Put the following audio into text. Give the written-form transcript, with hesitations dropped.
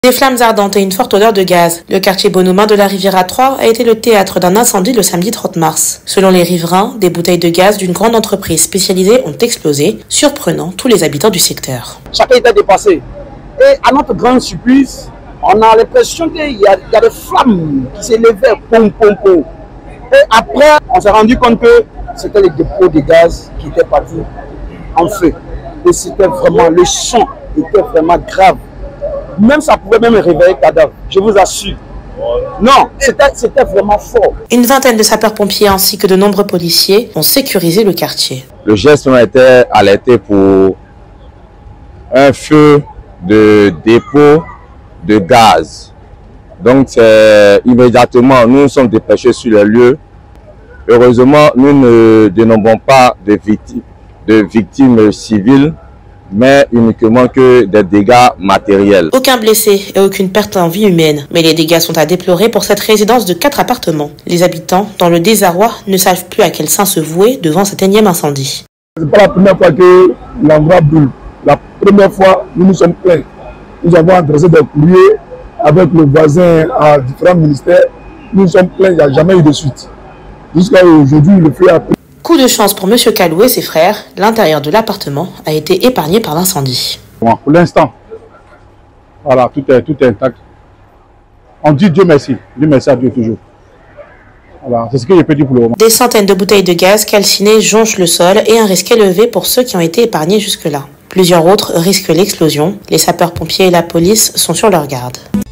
Des flammes ardentes et une forte odeur de gaz. Le quartier Bonhomin de la Riviera 3 a été le théâtre d'un incendie le samedi 30 mars. Selon les riverains, des bouteilles de gaz d'une grande entreprise spécialisée ont explosé, surprenant tous les habitants du secteur. Chacun était dépassé. Et à notre grande surprise, on a l'impression qu'il y a des flammes qui s'élevaient, pom, pom, pom. Et après, on s'est rendu compte que c'était les dépôts de gaz qui étaient partis en feu. Et c'était vraiment, le son était vraiment grave. Même ça pouvait même réveiller cadavre, je vous assure. Non, c'était vraiment fort. Une vingtaine de sapeurs-pompiers ainsi que de nombreux policiers ont sécurisé le quartier. Le geste a été alerté pour un feu de dépôt de gaz. Donc immédiatement, nous sommes dépêchés sur le lieu. Heureusement, nous ne dénombrons pas de victimes civiles, mais uniquement que des dégâts matériels. Aucun blessé et aucune perte en vie humaine. Mais les dégâts sont à déplorer pour cette résidence de 4 appartements. Les habitants, dans le désarroi, ne savent plus à quel saint se vouer devant cet énième incendie. Ce n'est pas la première fois que l'endroit brûle. La première fois, nous nous sommes plaints. Nous avons adressé des courriers avec le voisin à différents ministères. Nous nous sommes plaints, il n'y a jamais eu de suite. Jusqu'à aujourd'hui, le feu a pris. Coup de chance pour M. Kalou et ses frères, l'intérieur de l'appartement a été épargné par l'incendie. Bon, pour l'instant, voilà, tout est intact. On dit Dieu merci à Dieu toujours. Voilà, c'est ce que je peux dire pour le moment. Des centaines de bouteilles de gaz calcinées jonchent le sol et un risque élevé pour ceux qui ont été épargnés jusque-là. Plusieurs autres risquent l'explosion. Les sapeurs-pompiers et la police sont sur leur garde.